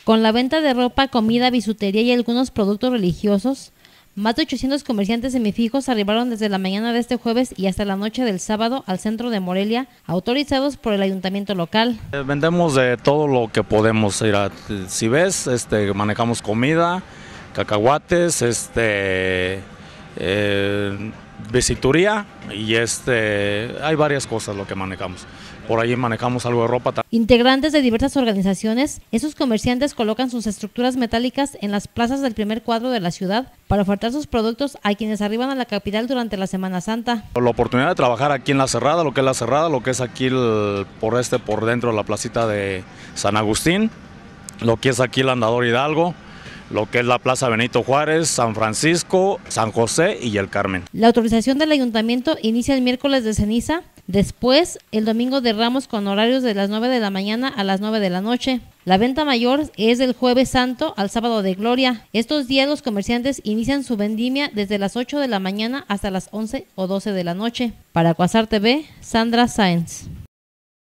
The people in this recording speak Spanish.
Con la venta de ropa, comida, bisutería y algunos productos religiosos, más de 800 comerciantes semifijos arribaron desde la mañana de este jueves y hasta la noche del sábado al centro de Morelia, autorizados por el ayuntamiento local. Vendemos de todo lo que podemos. Si ves, manejamos comida, cacahuates, visituría y hay varias cosas lo que manejamos. Por ahí manejamos algo de ropa. Integrantes de diversas organizaciones, esos comerciantes colocan sus estructuras metálicas en las plazas del primer cuadro de la ciudad para ofertar sus productos a quienes arriban a la capital durante la Semana Santa. La oportunidad de trabajar aquí en La Cerrada, lo que es aquí por dentro de la placita de San Agustín, lo que es aquí el Andador Hidalgo, lo que es la Plaza Benito Juárez, San Francisco, San José y el Carmen. La autorización del ayuntamiento inicia el miércoles de ceniza, después el domingo de Ramos con horarios de las 9 de la mañana a las 9 de la noche. La venta mayor es del Jueves Santo al Sábado de Gloria. Estos días los comerciantes inician su vendimia desde las 8 de la mañana hasta las 11 o 12 de la noche. Para Quasar TV, Sandra Sáenz.